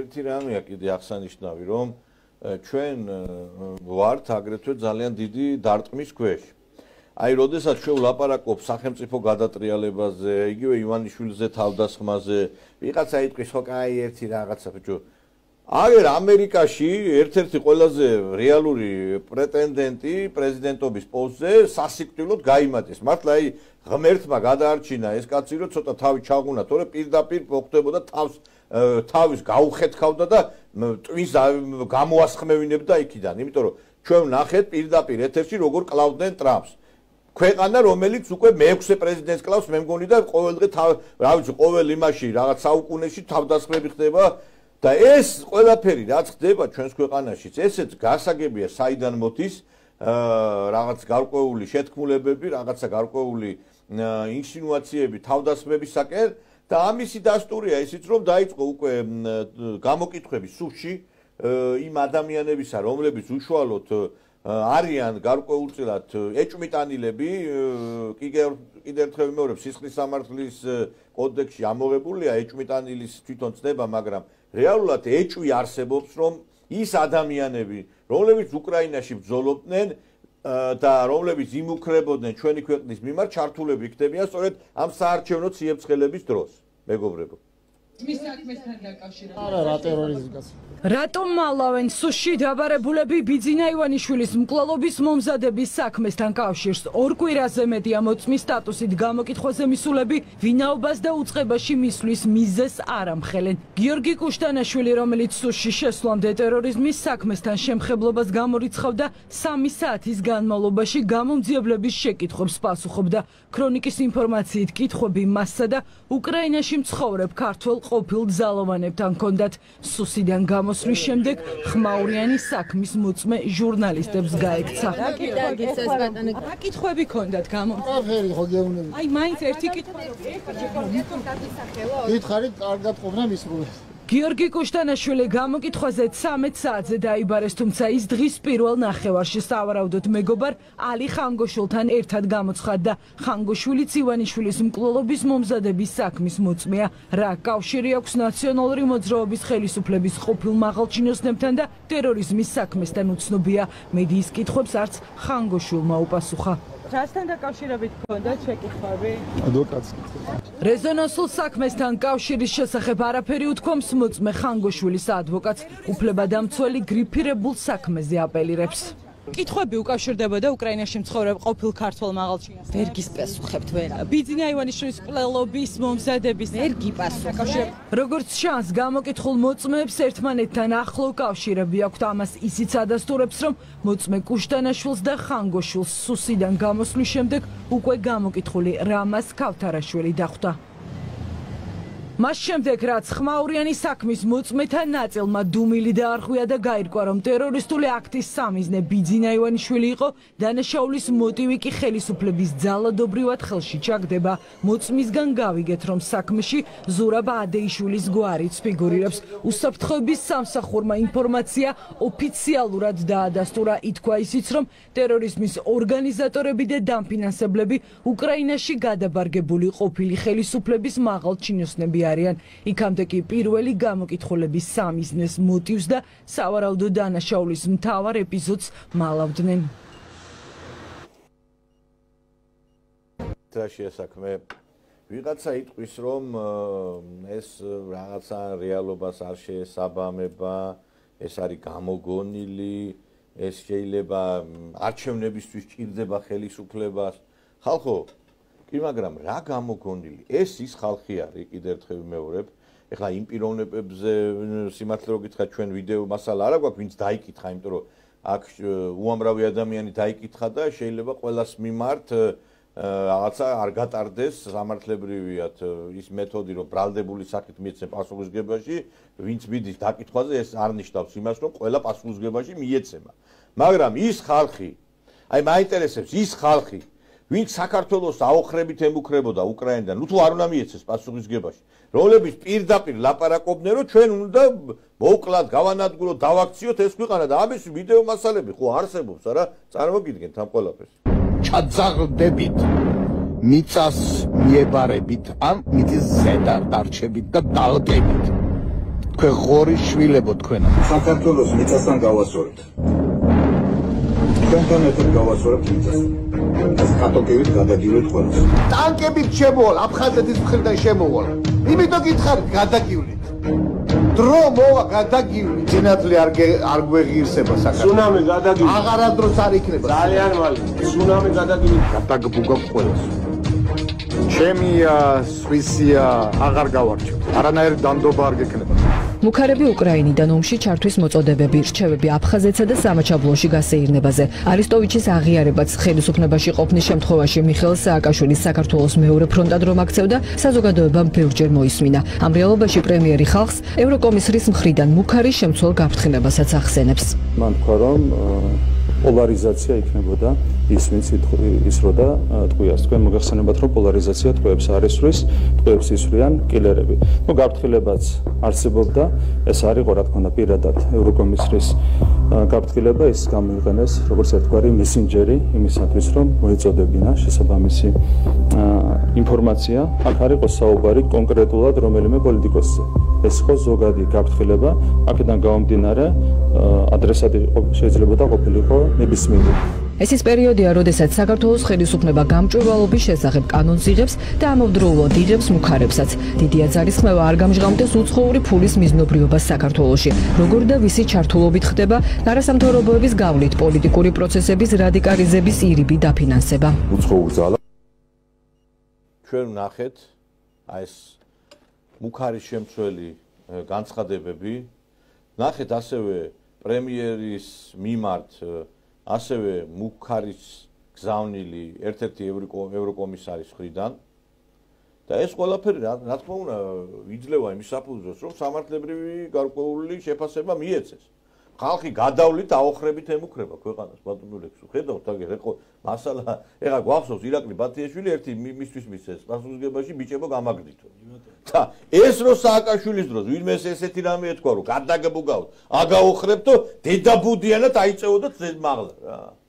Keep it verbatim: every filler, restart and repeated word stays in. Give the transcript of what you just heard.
ერთი რამეა კიდე აღსანიშნავი, რომ ჩვენ ვართ აგრეთვე ძალიან დიდი დარტყმის ქვეშ. აი, როდესაც ჩვენ ვლაპარაკობ სახელმწიფო გადატრიალებაზე, იგივე ივანიშვილზე თავდასხმაზე, ვიღაცა იტყვის, ხო, კაი, ერთი რაღაცა, ბიჭო. აგერ ამერიკაში ერთ-ერთი ყველაზე რეალური პრეტენდენტი პრეზიდენტობის პოსტზე სასიკვდილოდ გაიმატეს. მართლა აი ღმერთმა გადაარჩინა ეს კაცი, რომ ცოტა თავი ჩაღუნა, თორე პირდაპირ მოხდებოდა თავს თავის გაუხეთქავდა და ტვინს გამოასხმევინებდა იქიდან, იმიტომ რომ ჩვენ ვნახეთ პირდაპირ ეთერში როგორ კლავდნენ ტრამპს. ქვეყანა, რომელიც უკვე მეექვსე პრეზიდენტს კლავს, მე მგონი და ყოველდღე რა ვიცი, ყოველ იმაში რაღაც საუკუნეში თავდასხმები ხდება და ეს ყველაფერი რაც ხდება ჩვენს ქვეყანაშიც, ესეც გასაგებია საიდან მოდის რაღაც გარკვეული შეთქმულებები, რაღაცა გარკვეული ინსინუაციები თავდასხმებისაკენ და ამისი დასტურია ისიც, რომ დაიწყო უკვე გამოკითხვები სუში იმ ადამიანებისა, რომლებიც უშუალოდ არიან გარკვეულწილად ეჭვმიტანილები, კიდევ ერთხელ ვიმეორებ, სისხლის სამართლის კოდექსში ამოღებულია ეჭვმიტანილის თვითონ ცნება, მაგრამ რეალურად ეჭვი არსებობს, რომ ის ადამიანები, რომლებიც უკრაინაში ბრძოლობდნენ და რომლებიც იმუქრებოდნენ ჩვენი ქვეყნის მიმართ, ჩართულები იქნებიან სწორედ ამ საარჩევნო ციებ-ცხელების დროს, მეგობრებო. მის საქმესთან დაკავშირებით. არა, რა ტერორიზმი კაცი. რატომ მალავენ სუში დაბარებულები ბიძინა ივანიშვილის მკვლელობის მომზადების საქმესთან კავშირს? ორ კვირაზე მეტია მოწმის სტატუსით გამოკითხვაზე მისულები ვინაობას და უწყებაში მისვლის მიზეზს არ ამხელენ. გიორგი კუშტანაშვილი, რომელიც სუში შესვლამდე ტერორიზმის საქმესთან შემხებლობას გამორიცხავდა, სამი საათის განმავლობაში გამომძიებლების შეკითხვებს პასუხობდა. ქრონიკის ინფორმაციით კითხვები მასსა და უკრაინაში მცხოვრებ ქართველ ყოფილ ძალოვანებთან ჰქონდათ. სუსიდან გამოსვლის შემდეგ ხმაურიანი საქმის მოწმე ჟურნალისტებს გაექცა. რა კითხვები ჰქონდათ გამო? არაფერი ხო გეუბნები. აი, მაინც ერთი კითხვა. გითხარით, კარგად ყოფნა მისრულებს. გიორგი კუშტანაშვილი გამოკითხვაზე ცამეტ საათზე დაიბარეს, თუმცა ის დღის პირველ ნახევარში სავარაუდოდ მეგობარ ალი ხანგოშვილთან ერთად გამოცხადდა. ხანგოშვილიც ივანიშვილის მკვლელობის მომზადების საქმის მოწმეა. რა კავშირი აქვს ნაციონალური მოძრაობის ხელისუფლების ყოფილ მაღალჩინოსნებთან და ტერორიზმის საქმესთან უცნობია. მედიის კითხვებს არც ხანგოშვილმა უპასუხა. რასთან დაკავშირებით ჰქონდათ შეკითხვები? ადვოკატს. რეზონანსულ საქმესთან კავშირის შესახებ არაფერი უთქვამს მოწმე ხანგოშვილის ადვოკატს, უფლებადამცველი გრიფირებულ საქმეზე აპელირებს. კითხვები უკავშირდებოდა უკრაინაში მცხოვრებ ყოფილ ქართველ მაღალჩინოსნებს. ვერ გისპასუხებთ ვერ. ბიძინა ივანიშვილის მკვლელობის მომზადების ვერ გიპასუხებთ. როგორც ჩანს, გამოკითხულ მოწმეებს ერთმანეთთან ახლო კავშირები აქვთ. ამას ისიც ადასტურებს, რომ მოწმე კუშტანაშვილს და ხანგოშვილს სუსიდან გამოსვლის შემდეგ უკვე გამოკითხული რამაზ ქავთარაშვილი დახვდა. მას შემდეგ, რაც ხმაურიანი საქმის მოწმეთა ნაწილმა დუმილი დაარღვია და გაირკვა, რომ ტერორისტული აქტის სამიზნე ბიძინა ივანიშვილი იყო, დანაშაულის მოტივი კი ხელისუფლების ძალადობრივად ხელში ჩაგდება. მოწმისგან გავიგეთ, რომ საქმეში ზურაბ ადეიშვილის გვარიც ფიგურირებს. უსაფრთხოების სამსახურმა ინფორმაცია ოფიციალურად დაადასტურა, ითქვა ისიც, რომ ტერორიზმის ორგანიზატორები და დამფინანსებლები უკრაინაში გადაბარგებული ყოფილი ხელისუფლების მაღალჩინოსნები არიან. იქამდე კი პირველი გამოკითხულების სამიზნეს მოტივს და სავარაუდო დანაშაულის მთავარ ეპიზოდს მალავდნენ. ტრაშია საქმე. ვიღაცა იტყვის, რომ ეს რაღაცა რეალობას არ შეესაბამება, ეს არის გამოგონილი, ეს შეიძლება არჩევნებისთვის ჭირდება ხელისუფლებას. ხალხო, კი, მაგრამ რა გამოგონილი? ეს ის ხალხი არის, კიდევ ერთხელ ვიმეორებ. ეხლა იმ პიროვნებებზე სიმართლე რო გითხრათ, ჩვენ ვიდეო მასალა არა გვაქვს, ვინც დაიკითხა, იმიტომ რომ აქ უამრავი ადამიანი დაიკითხა და შეიძლება ყველას მიმართ რაღაცა არ გატარდეს სამართლებრივიად ის მეთოდი, რომ ბრალდებული სახით მიეცემ პასუხისგებაში, ვინც მიდის დაკითხვაზე, ეს არ ნიშნავს იმას, რომ ყველა პასუხისგებაში მიეცემა. მაგრამ ის ხალხი, აი მაინტერესებს ის ხალხი, ვინც საქართველოს აოხრებით ემუქრებოდა უკრაინიდან, ნუ თუ არ უნდა მიეცეს პასუხისგებაში, რომლებიც პირდაპირ ლაპარაკობდნენ, რომ ჩვენ უნდა მოვკლათ, გავანადგუროთ, დავაქციოთ ეს ქვეყანა და ამის ვიდეო მასალები ხო არსებობს, არა? წარმოგიდგენთ ამ ყველაფერს. ჩაძაღლდებით, მიწას მიებარებით, ან მიწის ზედა დარჩებით და დალკებით. თქვენ ღორი შვილებო თქვენა. საქართველოს მიწასთან გავასწორებთ. თქვენთან ერთად გავასწორებთ მიწას. ეს კატოკივით გადაგივლით ყველას. ტანკებით შემოვალ, აფხაზეთის მხრიდან შემოვალ. იმიტომ გითხარით გადაგივლით. დრო მოვა გადაგივლით. სინათლე არ არ გვეღირსება საქართველოს. სუნამი გადაგივლით. აღარადროს არ იქნება. ძალიან მალე. სუნამი გადაგივლით. გადაგბუგავ ყველას. ჩემი სვისია აღარ გავარჩევ. არანაირი დანდობა არ გექნება. მუქარები უკრაინიდან ომში ჩართვის მოწოდებები, რჩევები აფხაზეთსა და სამაჩაბლოში გასეირნებაზე. არისტოვიჩის აღიარებაც ხელისუფლებაში ყოფნის შემთხვევაში მიხეილ სააკაშვილის საქართველოს მეორე ფრონტად რომ აქცევდა, საზოგადოებამ ბევრჯერ მოისმინა. ამ რეალობაში პრემიერი ხალხს ევროკომისრის მხრიდან მუქარის შემცველ გაფრთხილებასაც ახსენებს. მან თქვა, რომ პოლარიზაცია იქნებოდა ის ვინც ის რო და ტყვიას. თქვენ მოგახსენებათ, რომ პოლარიზაცია ტყვეებს არ ისვრის, ტყვეებს ისვრიან კილერები. ნუ გაფრთხილებაც არსებობდა, ეს არ იყო რა თქმა უნდა პირადად ევროკომისრის გაფრთხილება, ის გამოიყენეს როგორც ერთგვარი მესენჯერი იმისათვის, რომ მოეწოდებინა შესაბამისი ინფორმაცია. აქ არ იყო საუბარი კონკრეტულად რომელიმე პოლიტიკოსზე. ეს იყო ზოგადი გაფრთხილება, აქედან გამომდინარე ადრესატი შეიძლება და ყოფილიყო ნებისმიერი. ეს ის პერიოდია, როდესაც საქართველოს ხელისუფლება გამჭვირვალობის შესახებ კანონს იღებს და ამავდროულად იღებს მუქარებსაც. დიდია ძალისხმევა არ გამჟღავნდეს უცხოური ფულის მიზნობრიობას საქართველოში. როგორ და ვისი ჩართულობით ხდება არასამთავრობოების გავლით პოლიტიკური პროცესების რადიკალიზების ირიბი დაფინანსება. უცხოურ ძალა ჩვენ ვნახეთ აი ეს მუქარის შემცველი განცხადებები. ნახეთ ასევე პრემიერის მიმართ ასევე მუქარის გზავნილი ერთ-ერთი ევროკომისარის მხრიდან და ეს ყველაფერი რა თქმა უნდა იძლევა იმის საფუძველს, რომ სამართლებრივი გარკვეული შეფასება მიეცეს. ხალხი გადავლით აოხრებით ემუქრება ქვეყანას ბატონო ლექსო. ხედავთ აგერ ეხო მასალა ეხა გვახსოვს ირაკლი ბათიაშვილი ერთი მისთვის მისცეს პასუხისგებაში ბიჭებო გამაგდითო. და ეს რო სააკაშვილის დროს ვინმეს ესეთი რამე ეთქვა რომ გადაგებუგავთ აგაოხრებთო დედაბუდიანად აიწეოდოთ ზედმაღლა რა.